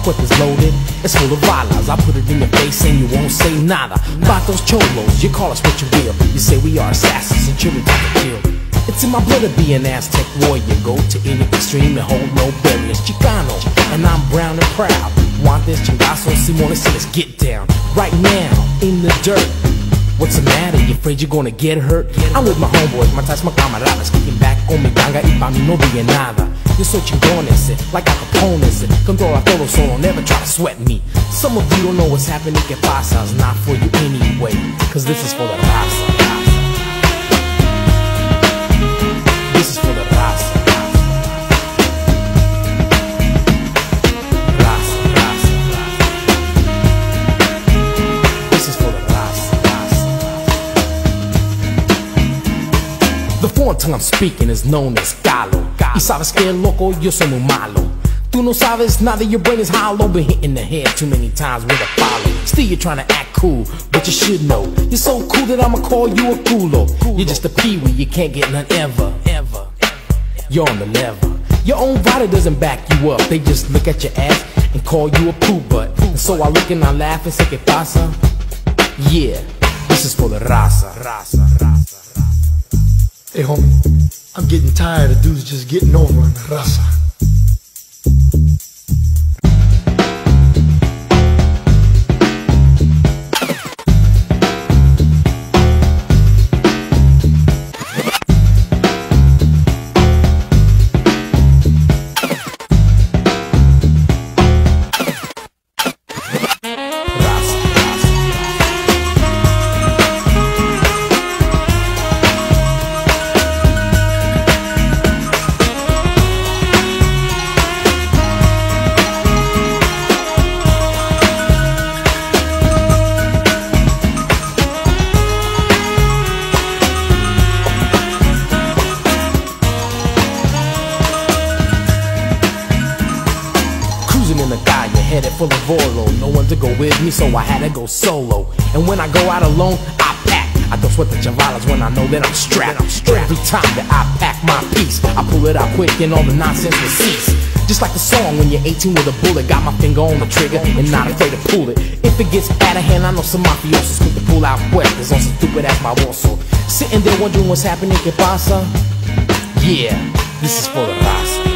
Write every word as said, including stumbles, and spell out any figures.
clip is loaded, it's full of balas. I put it in your face and you won't say nada. About those cholos, you call us what you will. You say we are assassins and children to kill. It's in my blood to be an Aztec warrior. Go to any extreme and hold no barriers. Chicano, and I'm brown and proud. Want this chingazo, Simone, so let's get down. Right now, in the dirt. What's the matter? You afraid you're gonna get hurt? I'm with my homeboys, my ties, my camaradas, kicking back on mi ganga y pa' mí no diga nada. Yo soy chingón ese, like Al Capone ese. Controla todo solo, never try to sweat me. Some of you don't know what's happening, que pasa. It's not for you anyway, cause this is for the raza. This is for the raza. Raza, raza. This is for the raza. The foreign tongue I'm speaking is known as Galo. Y sabes que loco, yo soy muy malo. Tú no sabes nada, your brain is hollow. Been hit in the head too many times with a follow. Still you're trying to act cool, but you should know you're so cool that I'ma call you a culo. You're just a peewee, you can't get none ever, ever. You're on the level. Your own body doesn't back you up. They just look at your ass and call you a poo butt. And so I look and I laugh and say, ¿qué pasa? Yeah, this is for the raza, raza, raza. Hey homie, I'm getting tired of dudes just getting over on the raza. In the calle, headed for the Volo. No one to go with me, so I had to go solo. And when I go out alone, I pack. I don't sweat the chavalas when I know that I'm strapped. I'm strapped. Every time that I pack my piece, I pull it out quick and all the nonsense will cease. Just like the song when you're eighteen with a bullet. Got my finger on the trigger and not afraid to pull it. If it gets out of hand, I know some mafiosos quick to pull out weapons on some stupid ass baboso. Sitting there wondering what's happening, que pasa? Yeah, this is for the raza.